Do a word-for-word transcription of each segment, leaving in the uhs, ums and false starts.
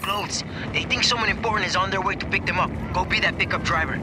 clothes. They think someone important is on their way to pick them up. Go be that pickup driver.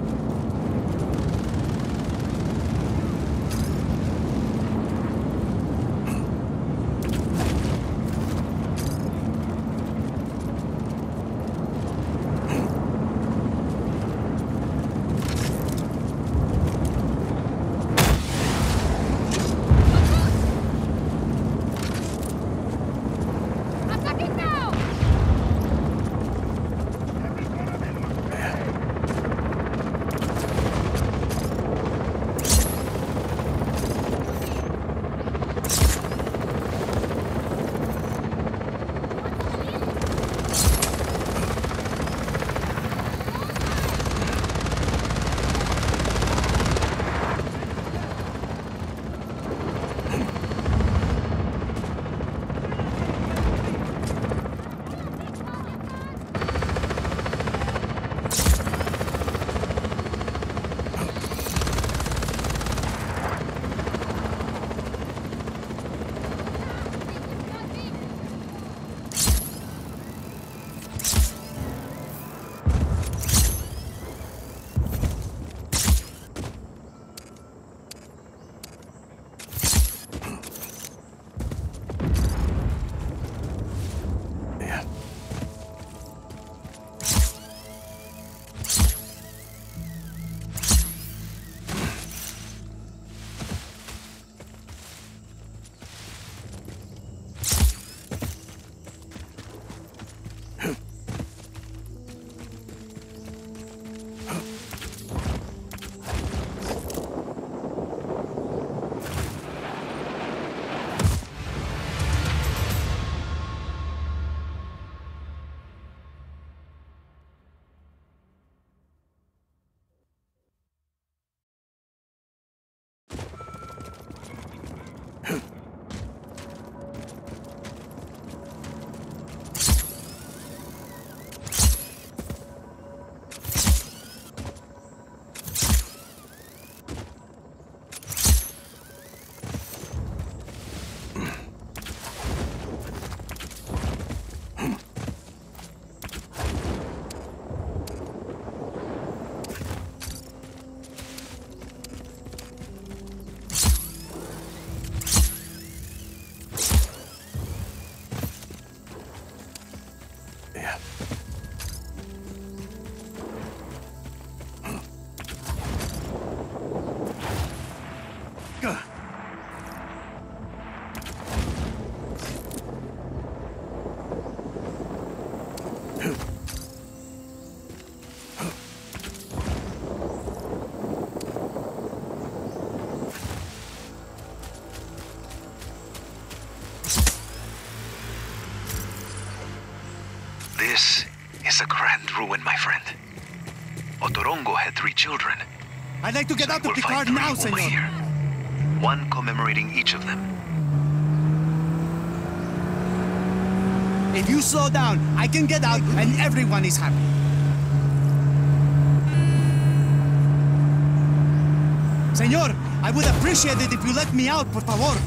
This is a grand ruin, my friend. Otorongo had three children. I'd like to get So out we'll of the find car now, three over senor. here. One commemorating each of them. If you slow down, I can get out and everyone is happy. Senor, I would appreciate it if you let me out, por favor.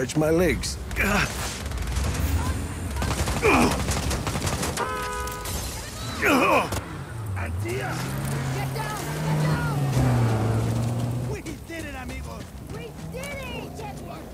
stretch my legs. Antia! Get down! Get down! We did it, amigos! We did it, champion!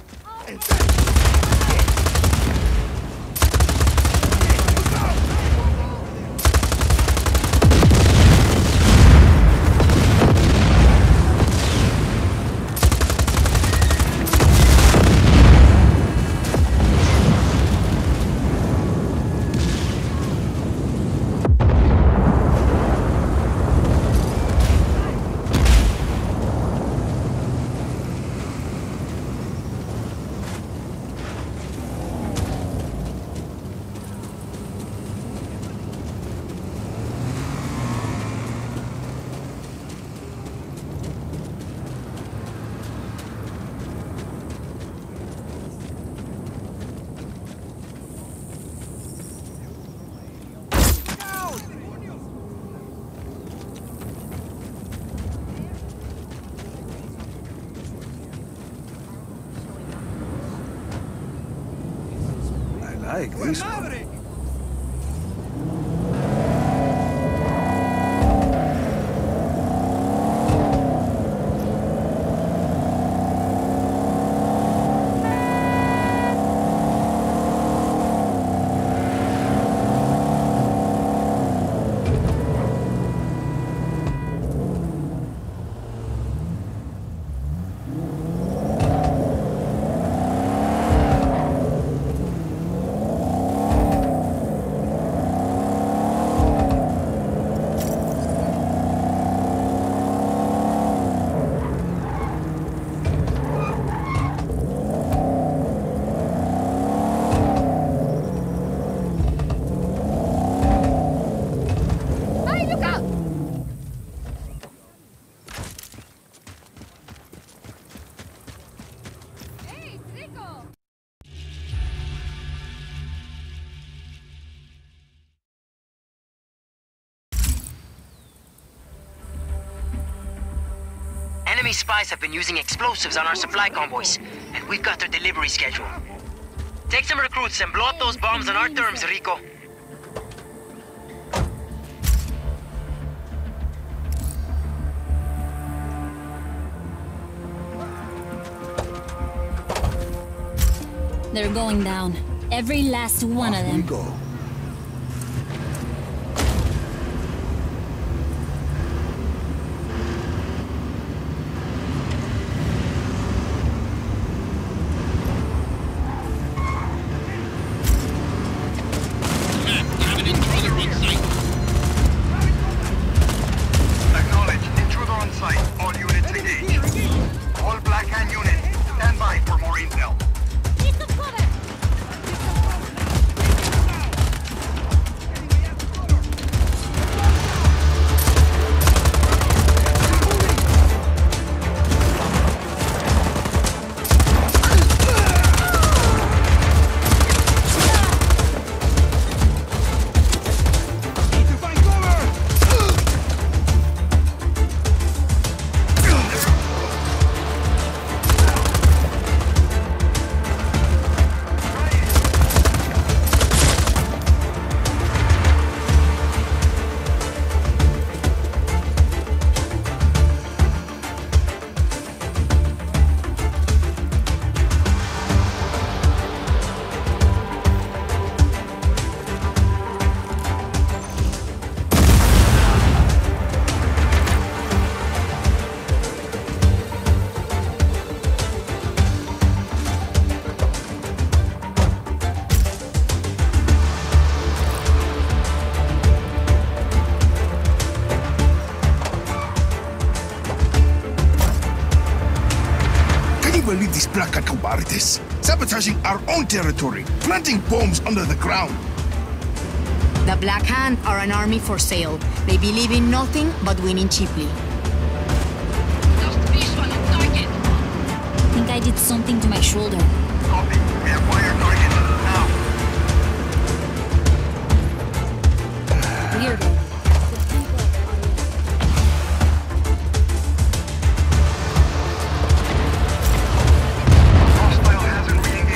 Like this one. Enemy spies have been using explosives on our supply convoys, and we've got their delivery schedule. Take some recruits and blow up those bombs on our terms, Rico. They're going down. Every last one of them. We go. Believe these Placa cobardes, sabotaging our own territory, planting bombs under the ground. The Black Hand are an army for sale. They believe in nothing but winning cheaply. Just visual on target. I think I did something to my shoulder. Copy. We have fire target. Now. Weird. Hostile hazard reading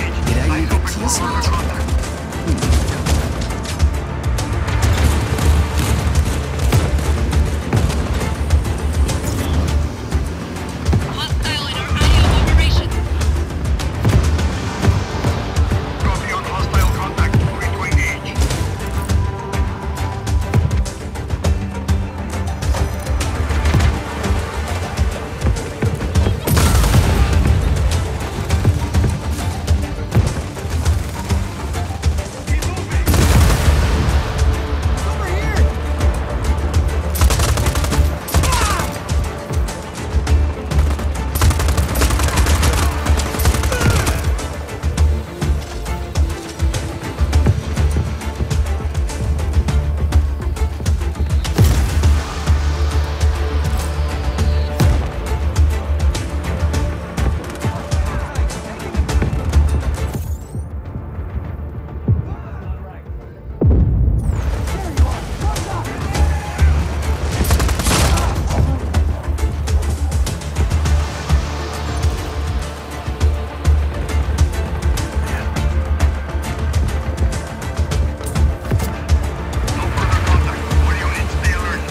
Hostile in our area of operation. Copy on hostile contact. Moving to engage. No further contact. All units, stay alert.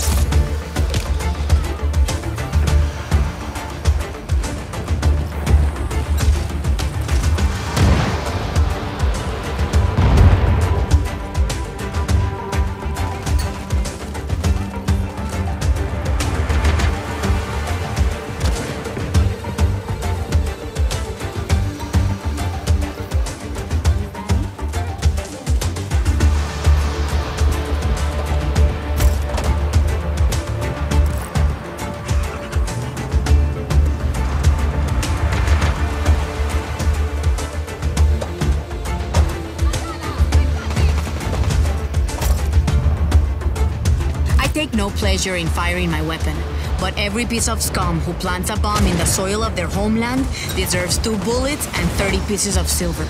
I take no pleasure in firing my weapon, but every piece of scum who plants a bomb in the soil of their homeland deserves two bullets and thirty pieces of silver.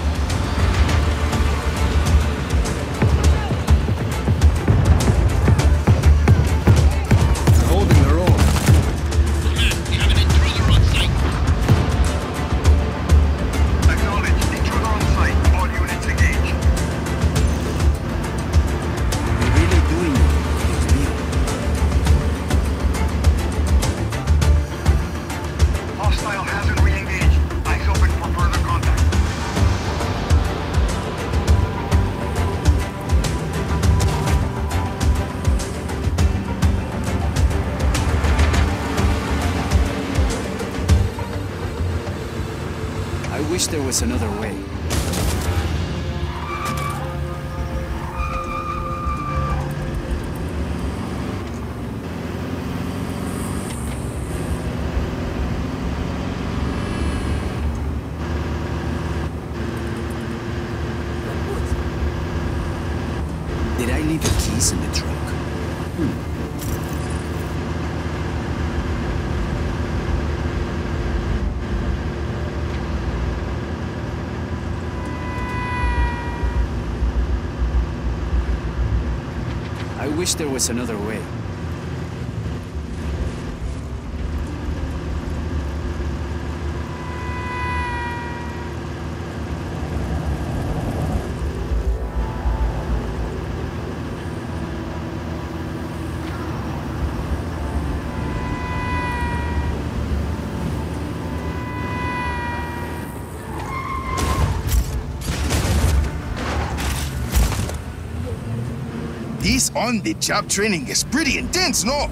Holding their own. Coming intruder on site. Acknowledge. Intruder on site. All units engage. We're really doing it. Dios mío. Hostile hasn't re-engaged. Eyes open for further contact. I wish there was another way. Did I leave the keys in the truck? I wish there was another way. This on-the-job training is pretty intense, no?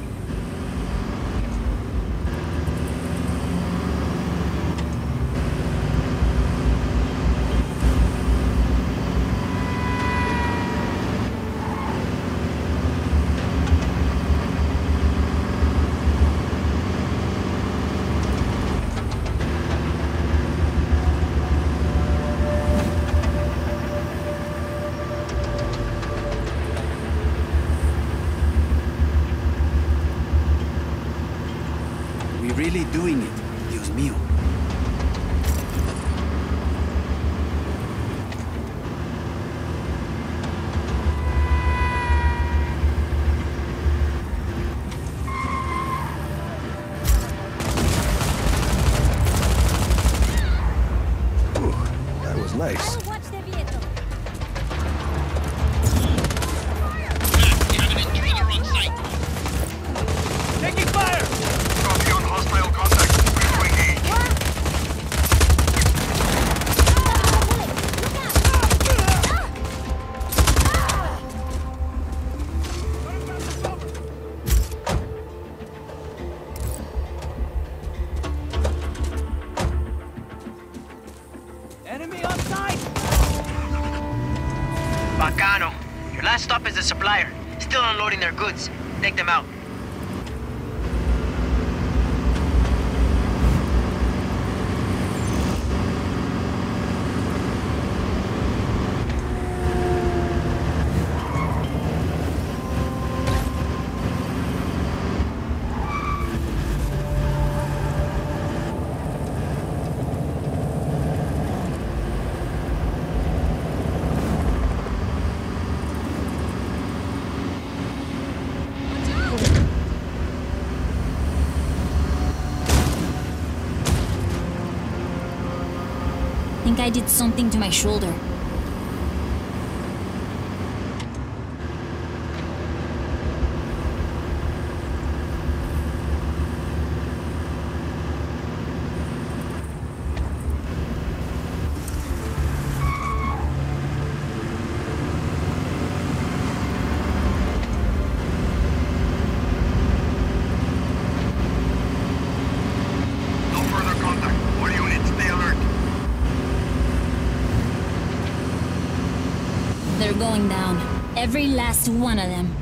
Really doing it, Dios mío. Ooh, that was nice. Bacano. Your last stop is the supplier. Still unloading their goods. Take them out. Think I did something to my shoulder. No further contact. All units, stay alert. They're going down. Every last one of them.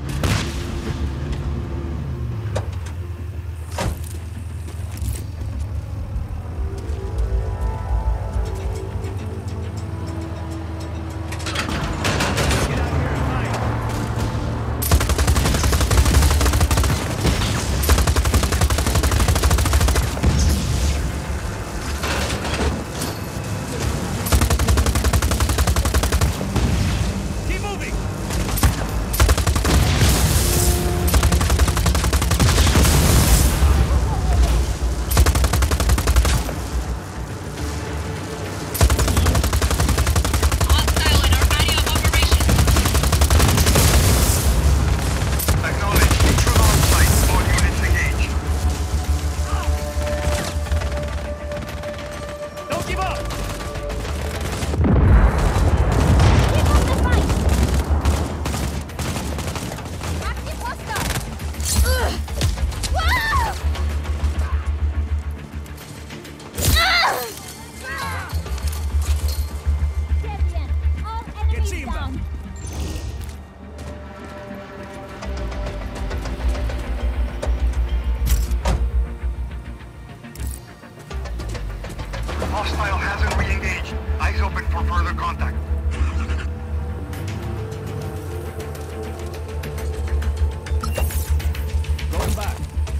Keep moving! Hostile in our area of operation. Acknowledge. Intruder on site. All units engage. Don't give up! Keep up the fight! Active hostile! Ugh! Whoa! Champion, all enemies Get down. Hostile hasn't re-engaged. Eyes open for further contact. Going back.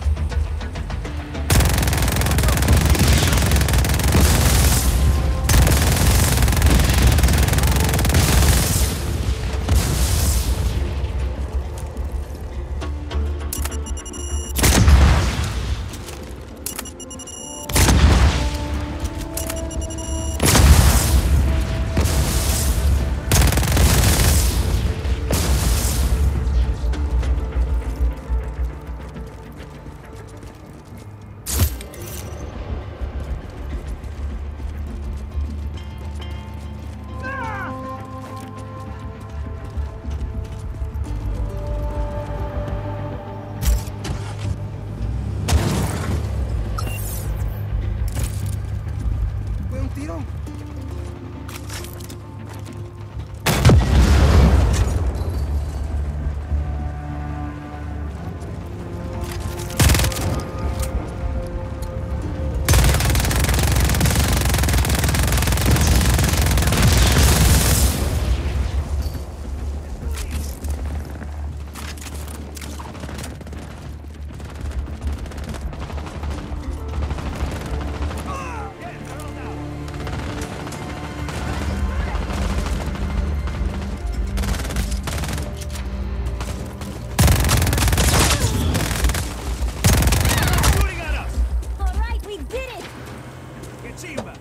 ¿Fue un tiro? Shooting at us! All right, we did it! Get Chimba!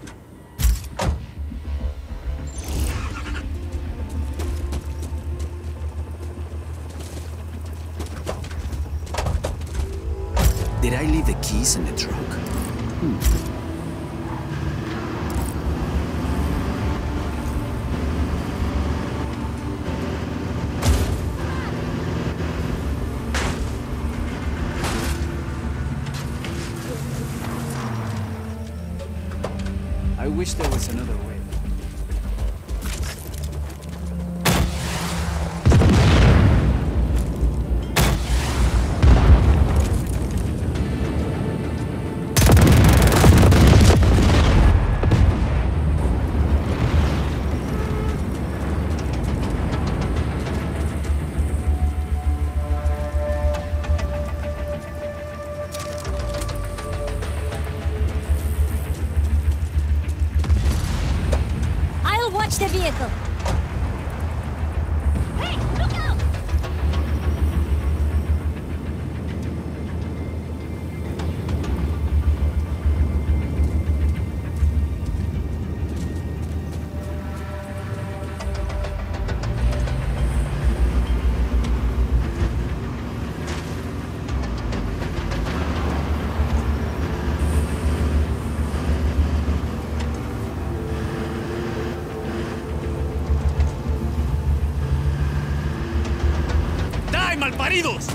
Did I leave the keys in the truck? Hmm. I wish there was another way. vehicle. Hey, look out! ¡Die, malparidos!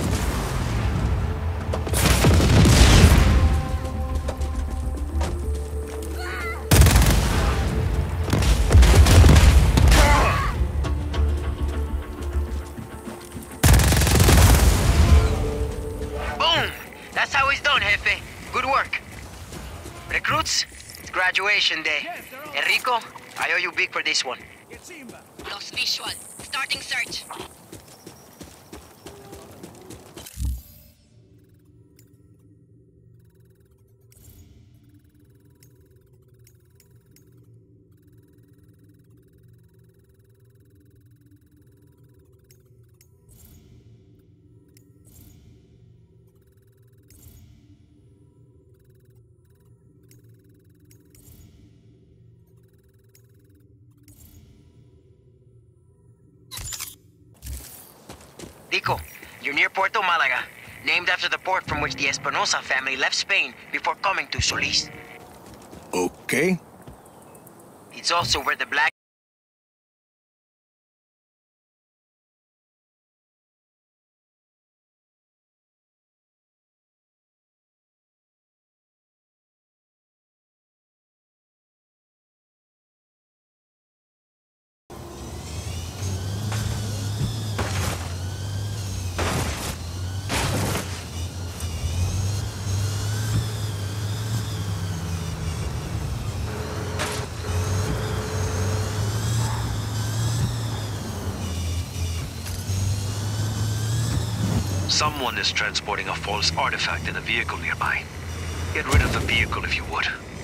Boom! That's how it's done, Jefe. Good work. Recruits, it's graduation day. Enrico, I owe you big for this one. Lost visual. Starting search. Dico, you're near Puerto Malaga, named after the port from which the Espinosa family left Spain before coming to Solis. Okay. It's also where the Black Someone is transporting a false artifact in a vehicle nearby. Get rid of the vehicle if you would.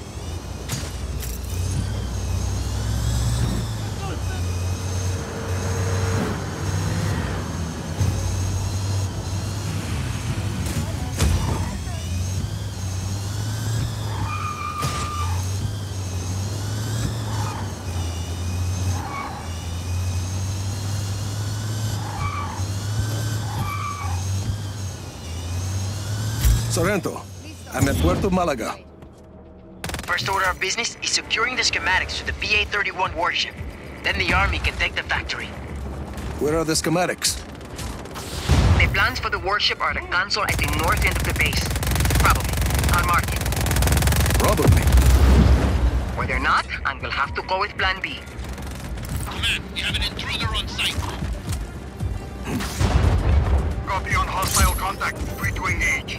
Sorrento, I'm at Puerto Malaga. First order of business is securing the schematics to the B A thirty-one warship. Then the army can take the factory. Where are the schematics? The plans for the warship are at a console at the north end of the base. Probably. I'll mark it. Probably. Where they're not, and we'll have to go with plan B. Command, we have an intruder on site. Copy on hostile contact. Free to engage.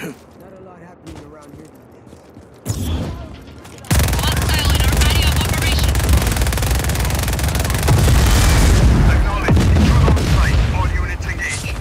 a lot happening around here these days. Hostile in our area of operation. Acknowledge. Intruder on site. All units engage.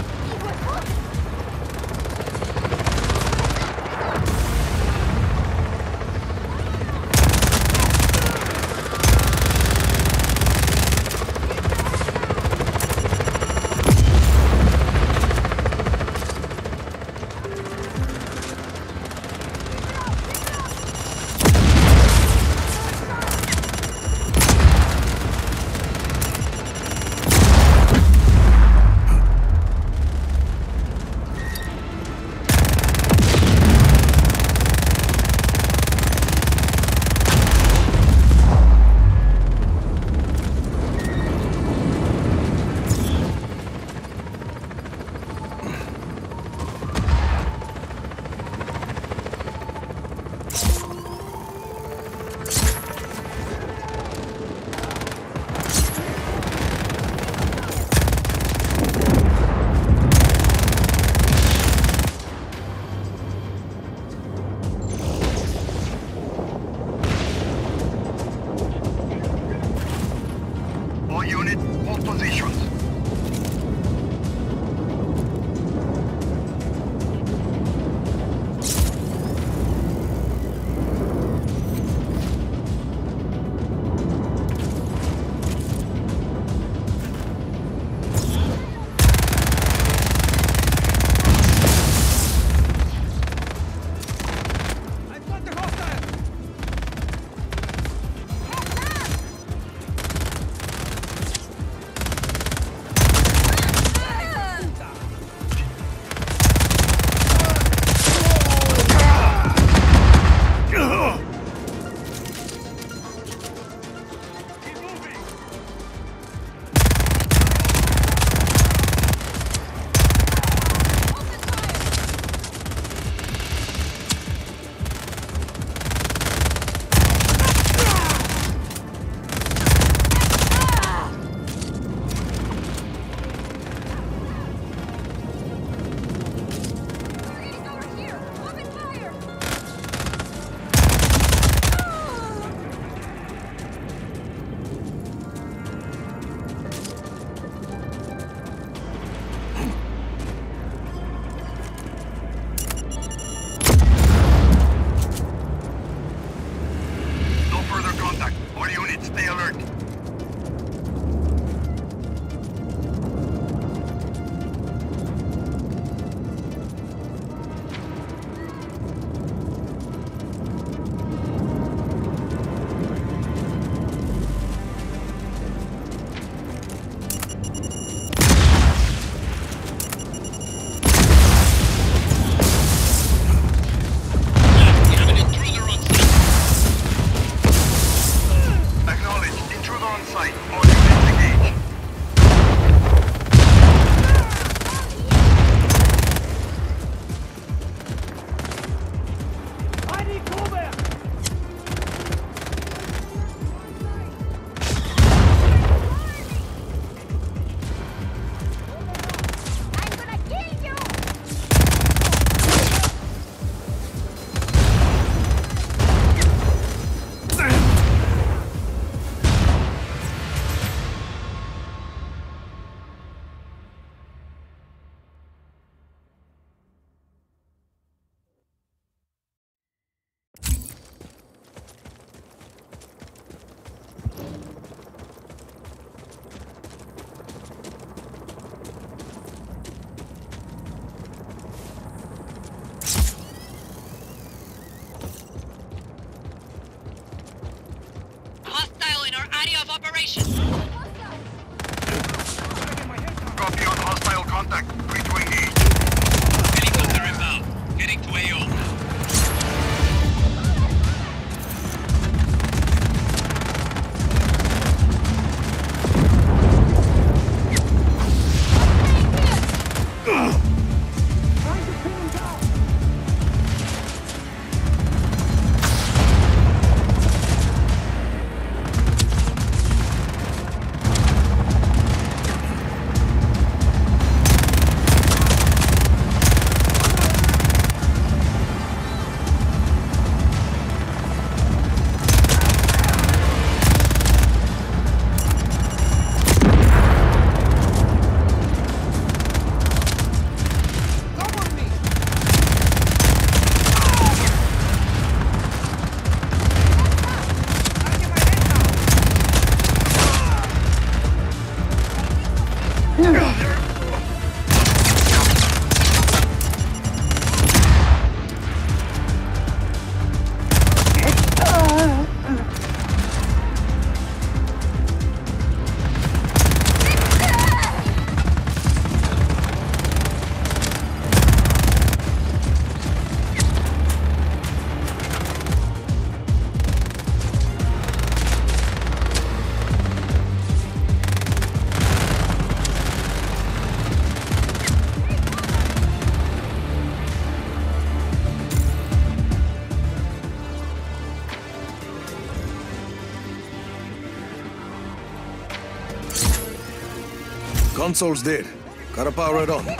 Console's dead. Gotta power it on.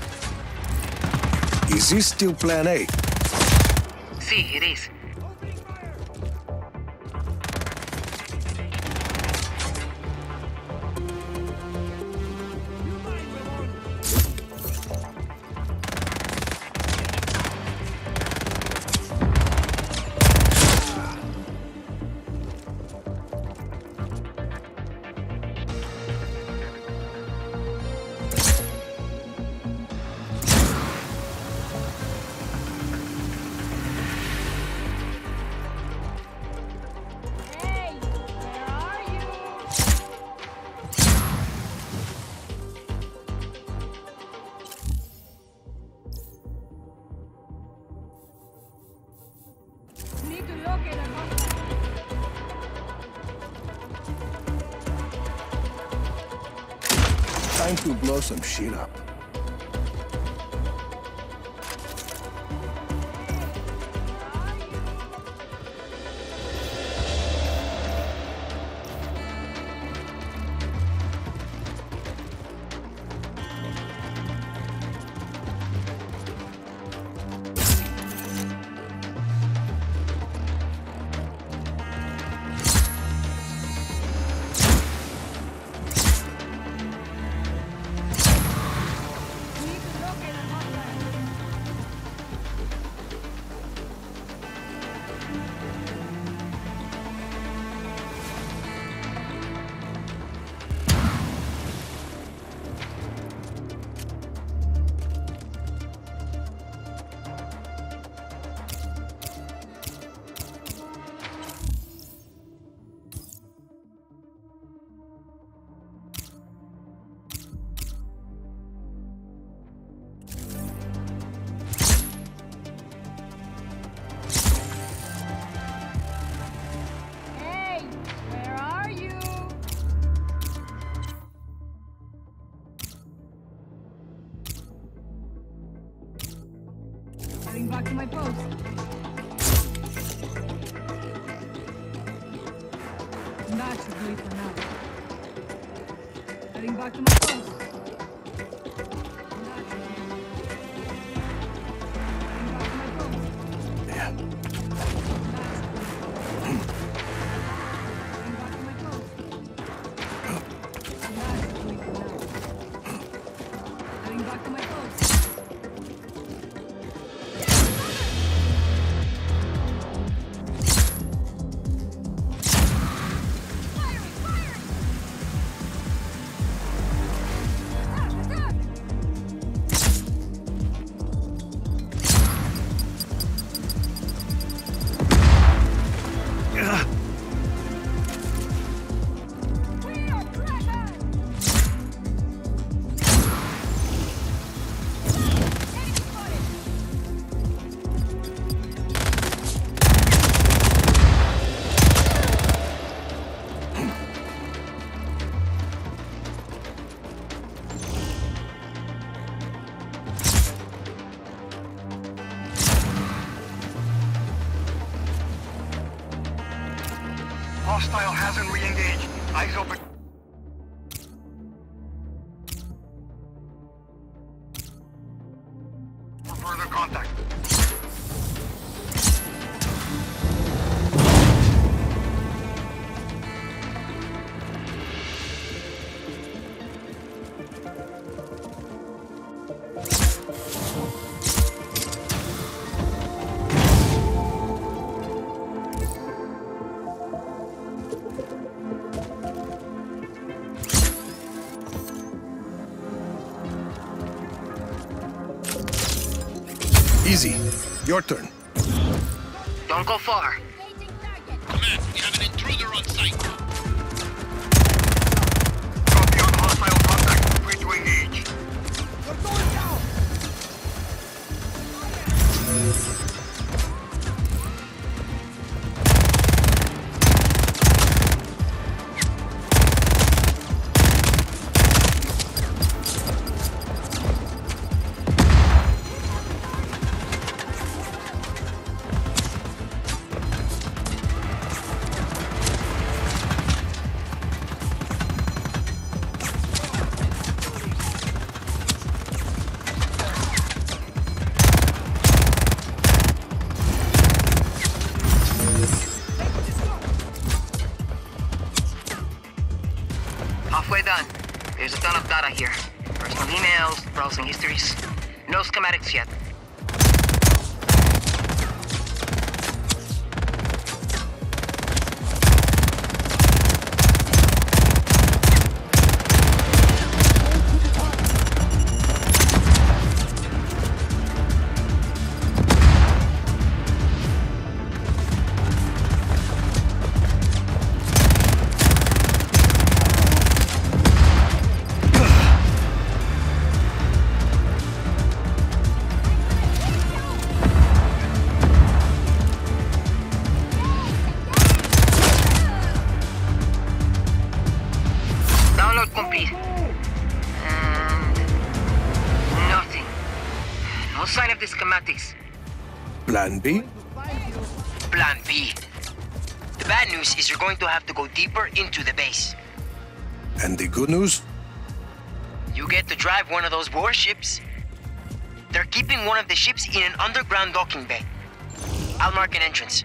Is this still plan A? See, it is. Time to blow some shit up. Back to my post. That should do it for now. Heading back to my post. Yeah. Heading back to my post. Hostile hasn't re-engaged. Eyes open. For further contact. Easy. Your turn. Don't go far. Command, we have an intruder on site. Copy on hostile contact. Free to engage. We're going down! Wi-Fi here. Personal emails, browsing histories. No schematics yet. Complete. And nothing. No sign of the schematics. Plan B? Plan B. The bad news is you're going to have to go deeper into the base. And the good news? You get to drive one of those warships. They're keeping one of the ships in an underground docking bay. I'll mark an entrance.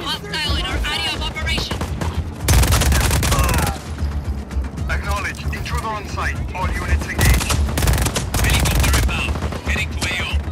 Hostile in our area of operation. Acknowledged. Intruder on site. All units engaged. Helicopter inbound. Heading to A O.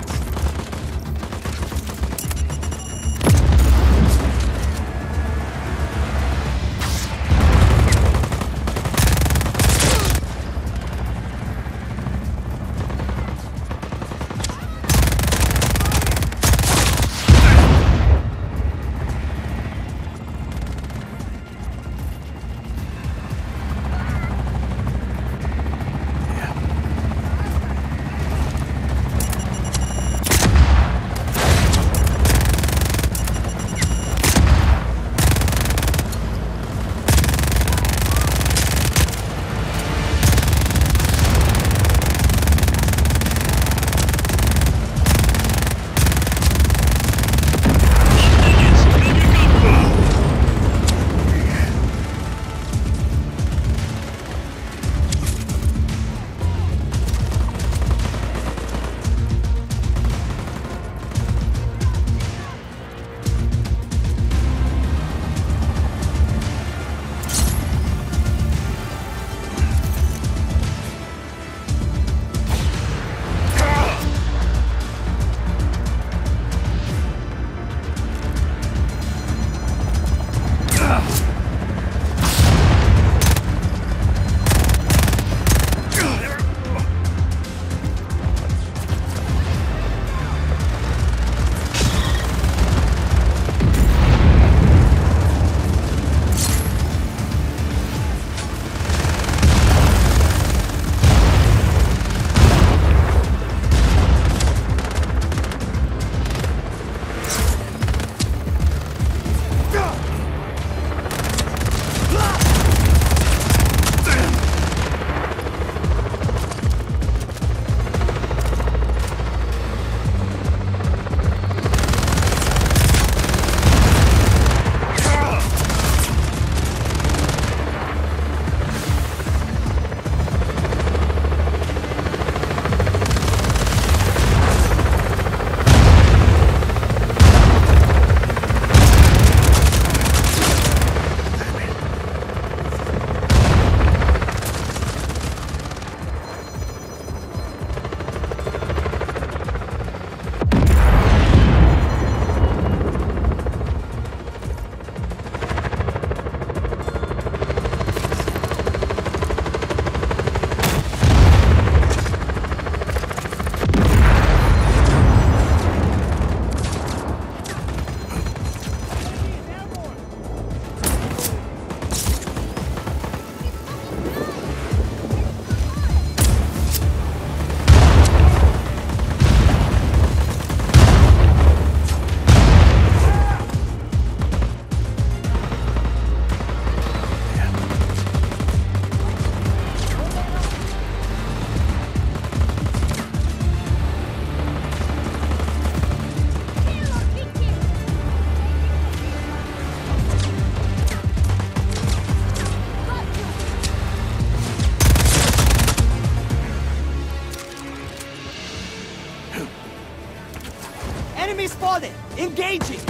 Enemy spotted! Engaging!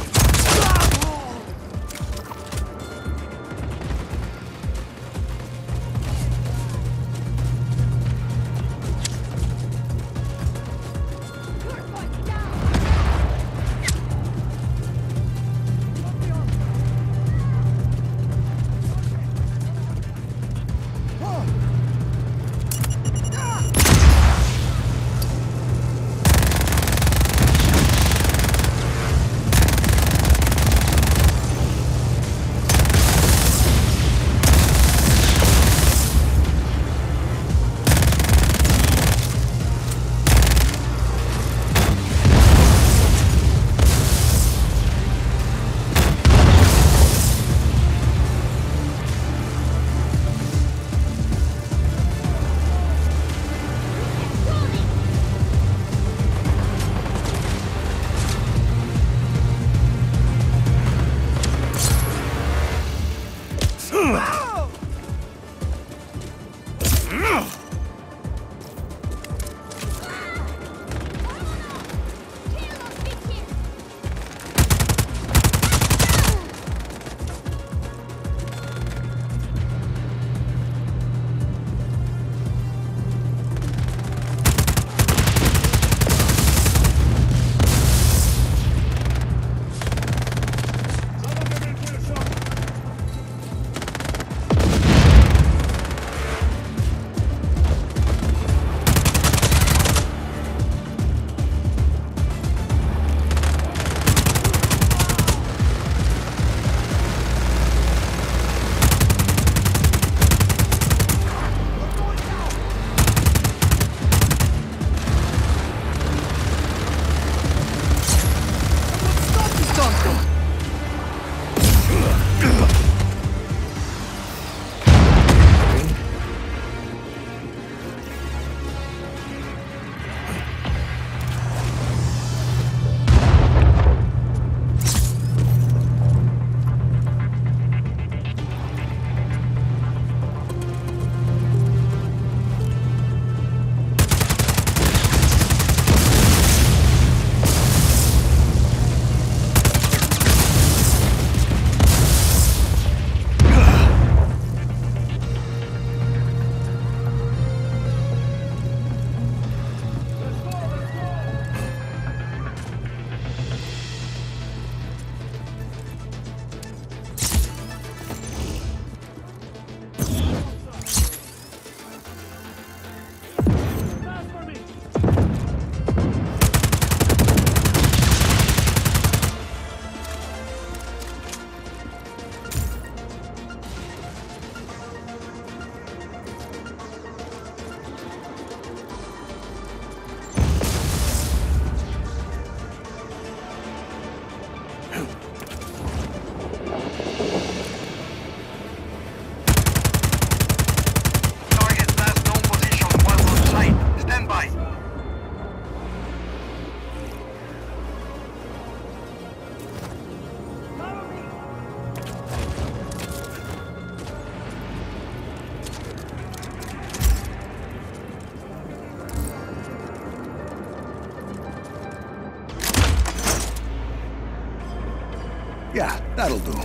Yeah, that'll do.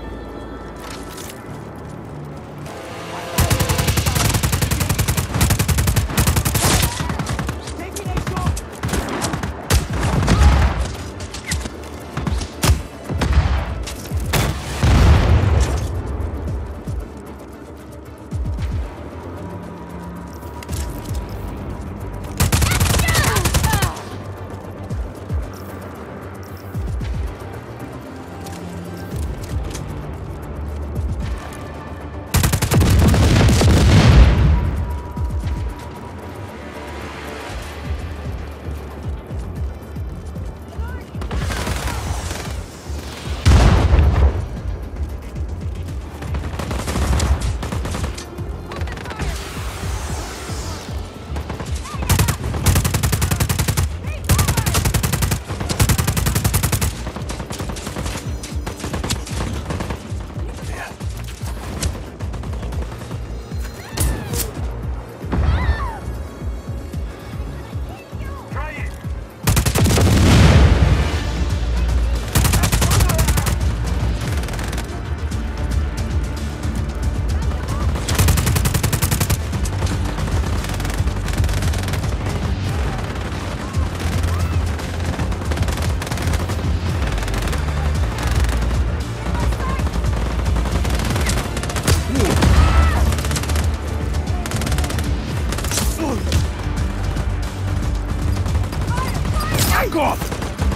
Back off!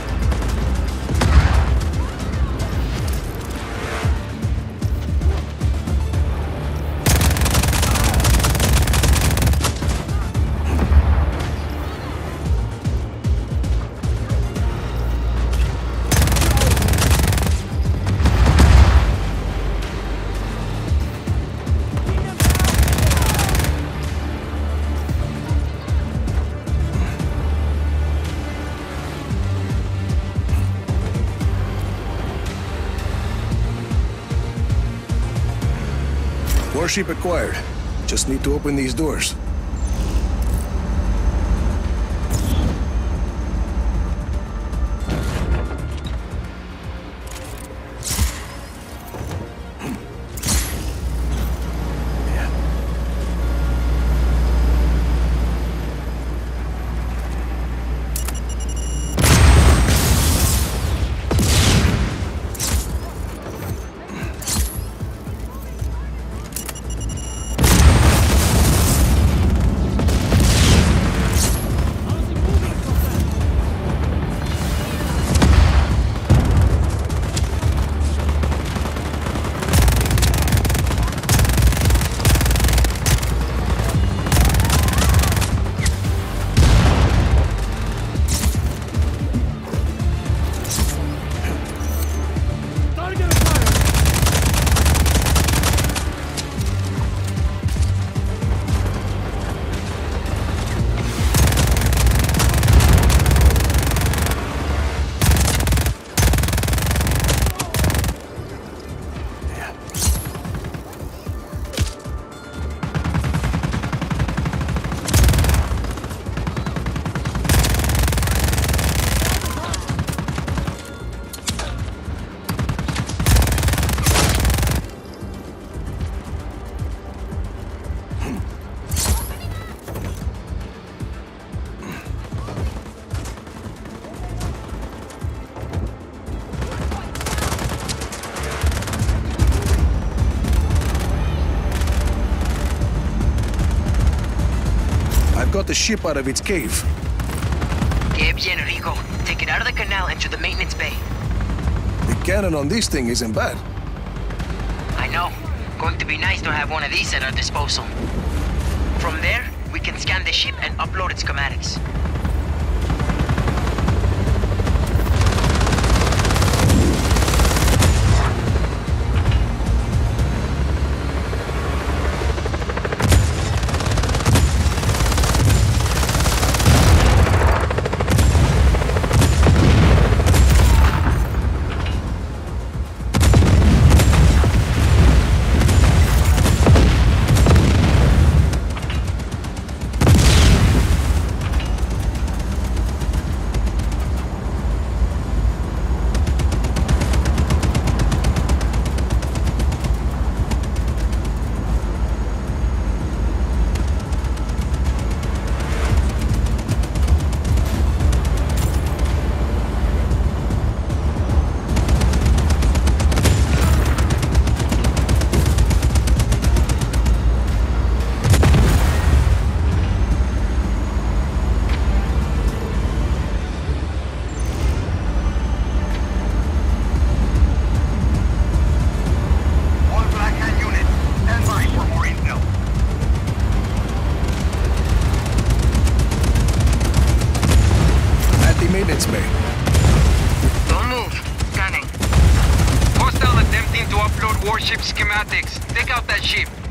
Warship acquired. Just need to open these doors. got the ship out of its cave. Que bien, Rico. Take it out of the canal and to the maintenance bay. The cannon on this thing isn't bad. I know. Going to be nice to have one of these at our disposal. From there, we can scan the ship and upload its schematics. Maintenance bay. Don't move. Scanning. Hostile attempting to upload warship schematics. Take out that ship.